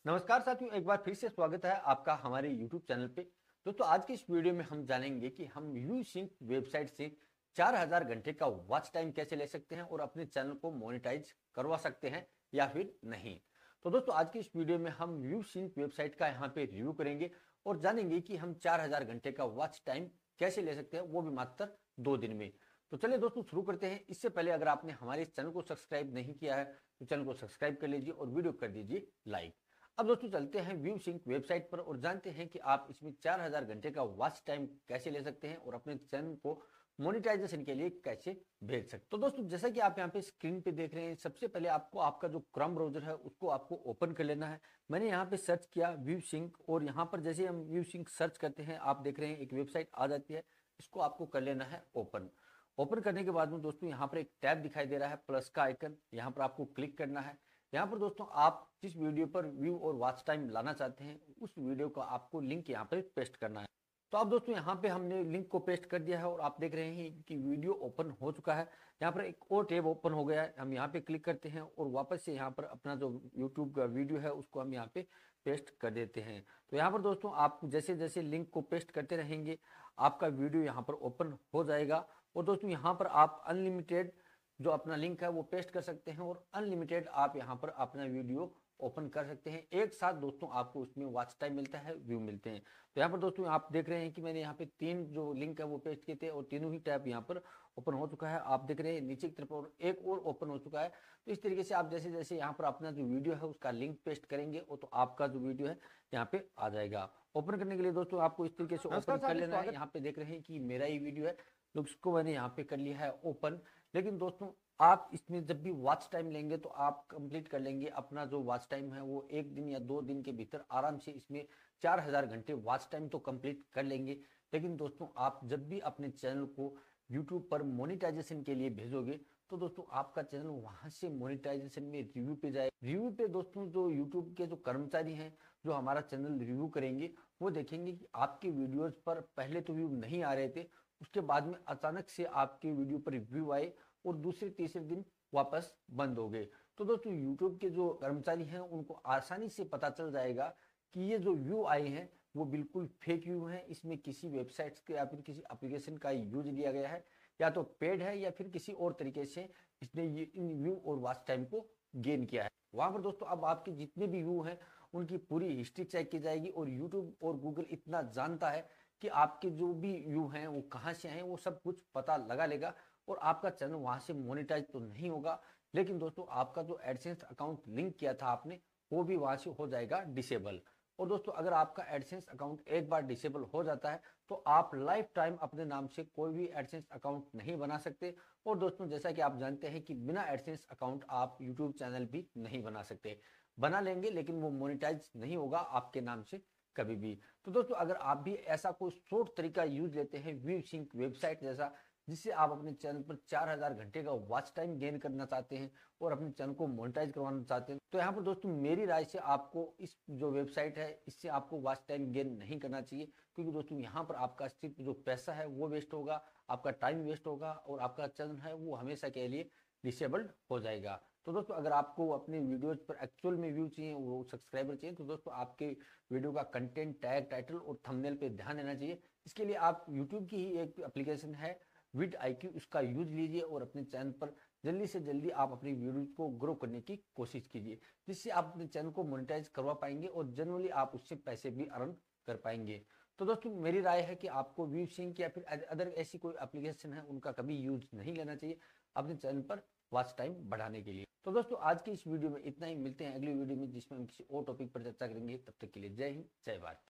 नमस्कार साथियों, एक बार फिर से स्वागत है आपका हमारे YouTube चैनल पे। दोस्तों आज की इस वीडियो में हम जानेंगे कि हम ViewSync वेबसाइट से 4000 घंटे का वॉच टाइम कैसे ले सकते हैं और अपने चैनल को मोनेटाइज करवा सकते हैं या फिर नहीं। तो दोस्तों आज की इस वीडियो में हम ViewSync वेबसाइट का यहाँ पे रिव्यू करेंगे और जानेंगे कि हम 4000 घंटे का वॉच टाइम कैसे ले सकते हैं, वो भी मात्र 2 दिन में। तो चलिए दोस्तों शुरू करते हैं। इससे पहले अगर आपने हमारे इस चैनल को सब्सक्राइब नहीं किया है तो चैनल को सब्सक्राइब कर लीजिए और वीडियो कर दीजिए लाइक। अब दोस्तों चलते हैं ViewSync वेबसाइट पर और जानते हैं कि आप इसमें 4000 घंटे का वॉच टाइम कैसे ले सकते हैं और अपने चैनल को मोनेटाइजेशन के लिए कैसे भेज सकते हैं। तो दोस्तों जैसा कि आप यहाँ पे स्क्रीन पे देख रहे हैं, सबसे पहले आपको आपका जो क्रोम ब्राउजर है उसको आपको ओपन कर लेना है। मैंने यहाँ पे सर्च किया ViewSync और यहाँ पर जैसे हम ViewSync सर्च करते हैं आप देख रहे हैं एक वेबसाइट आ जाती है। इसको आपको कर लेना है ओपन। ओपन करने के बाद में दोस्तों यहाँ पर एक टैब दिखाई दे रहा है प्लस का आइकन, यहाँ पर आपको क्लिक करना है। यहाँ पर दोस्तों आप जिस वीडियो पर व्यू और वॉच टाइम लाना चाहते हैं उस वीडियो का आपको लिंक यहाँ पर पेस्ट करना है। तो अब दोस्तों यहाँ पे हमने लिंक को पेस्ट कर दिया है और आप देख रहे हैं कि वीडियो ओपन हो चुका है। यहाँ पर एक और टैब ओपन हो गया है। हम यहाँ पे क्लिक करते हैं और वापस से यहाँ पर अपना जो यूट्यूब का वीडियो है उसको हम यहाँ पे पेस्ट कर देते हैं। तो यहाँ पर दोस्तों आप जैसे जैसे लिंक को पेस्ट करते रहेंगे आपका वीडियो यहाँ पर ओपन हो जाएगा। और दोस्तों यहाँ पर आप अनलिमिटेड जो अपना लिंक है वो पेस्ट कर सकते हैं और अनलिमिटेड आप यहाँ पर अपना वीडियो ओपन कर सकते हैं। एक साथ दोस्तों आपको उसमें वॉच टाइम मिलता है, व्यू मिलते हैं। तो यहाँ पर दोस्तों आप देख रहे हैं कि मैंने यहाँ पे 3 जो लिंक है वो पेस्ट किए थे और तीनों ही टैब यहाँ पर ओपन हो चुका है। आप देख रहे हैं नीचे की तरफ और एक और ओपन हो चुका है। तो इस तरीके से आप जैसे जैसे यहाँ पर अपना जो वीडियो है उसका लिंक पेस्ट करेंगे और तो आपका जो वीडियो है यहाँ पे आ जाएगा। ओपन करने के लिए दोस्तों आपको इस तरीके से ओपन कर लेना है। यहाँ पे देख रहे हैं कि मेरा ही वीडियो है तो उसको मैंने यहाँ पे कर लिया है ओपन। लेकिन दोस्तों आप इसमें जब भी वॉच टाइम लेंगे तो आप कंप्लीट कर लेंगे अपना जो वॉच टाइम है वो 1 दिन या 2 दिन के भीतर आराम से इसमें 4000 घंटे वॉच टाइम तो कंप्लीट कर लेंगे। लेकिन दोस्तों आप जब भी अपने चैनल को यूट्यूब पर मोनेटाइजेशन के लिए भेजोगे तो दोस्तों आपका चैनल वहां से मोनेटाइजेशन में रिव्यू पे जाए। रिव्यू पे दोस्तों जो यूट्यूब के जो कर्मचारी हैं जो हमारा चैनल रिव्यू करेंगे वो देखेंगे कि आपके वीडियोज पर पहले तो व्यू नहीं आ रहे थे, उसके बाद में अचानक से आपके वीडियो पर व्यू आए और दूसरे तीसरे दिन वापस बंद हो गए। तो दोस्तों YouTube के जो कर्मचारी हैं उनको आसानी से पता चल जाएगा कि ये जो व्यू आए हैं वो बिल्कुल फेक व्यू हैं, इसमें किसी वेबसाइट के या फिर किसी एप्लीकेशन का यूज लिया गया है, या तो पेड है या फिर किसी और तरीके से इसने ये इन व्यू और वॉच टाइम को गेन किया है। वहां पर दोस्तों अब आपके जितने भी व्यू हैं उनकी पूरी हिस्ट्री चेक की जाएगी और यूट्यूब और गूगल इतना जानता है कि आपके जो भी व्यू हैं वो कहाँ से हैं वो सब कुछ पता लगा लेगा और आपका चैनल वहां से मोनेटाइज तो नहीं होगा, लेकिन दोस्तों आपका जो एडसेंस अकाउंट लिंक किया था आपने वो भी वहां से हो जाएगा डिसेबल। और दोस्तों अगर आपका एडसेंस अकाउंट एक बार डिसेबल हो जाता है तो आप लाइफ टाइम अपने नाम से कोई भी एडसेंस अकाउंट नहीं बना सकते। और दोस्तों जैसा कि आप जानते हैं कि बिना एडसेंस अकाउंट आप यूट्यूब चैनल भी नहीं बना सकते। बना लेंगे लेकिन वो मोनेटाइज नहीं होगा आपके नाम से कभी भी। तो दोस्तों अगर आप भी ऐसा कोई शॉर्ट तरीका यूज लेते हैं ViewSync वेबसाइट जैसा, जिससे आप अपने चैनल पर 4000 घंटे का वॉच टाइम गेन करना चाहते हैं और अपने चैनल को मोनेटाइज करवाना चाहते हैं, तो यहाँ पर दोस्तों मेरी राय से आपको इस जो वेबसाइट है इससे आपको वॉच टाइम गेन नहीं करना चाहिए। क्योंकि दोस्तों यहाँ पर आपका सिर्फ जो पैसा है वो वेस्ट होगा, आपका टाइम वेस्ट होगा और आपका चैनल है वो हमेशा के लिए डिसेबल्ड हो जाएगा। तो दोस्तों अगर आपको अपने वीडियोज पर एक्चुअल में व्यू चाहिए, वो सब्सक्राइबर चाहिए, तो दोस्तों आपके वीडियो का कंटेंट, टैग, टाइटल और थंबनेल पे ध्यान देना चाहिए। इसके लिए आप यूट्यूब की ही एक एप्लीकेशन है vidIQ, उसका यूज लीजिए और अपने चैनल पर जल्दी से जल्दी आप अपनी वीडियो को ग्रो करने की कोशिश कीजिए, जिससे आप अपने चैनल को मोनेटाइज करवा पाएंगे और जनरली आप उससे पैसे भी अर्न कर पाएंगे। तो दोस्तों मेरी राय है कि आपको ViewSync या फिर अदर ऐसी कोई एप्लीकेशन है उनका कभी यूज नहीं लेना चाहिए अपने चैनल पर वॉच टाइम बढ़ाने के लिए। तो दोस्तों आज की इस वीडियो में इतना ही, मिलते हैं अगली वीडियो में जिसमें हम किसी और टॉपिक पर चर्चा करेंगे। तब तक के लिए जय हिंद, जय भारत।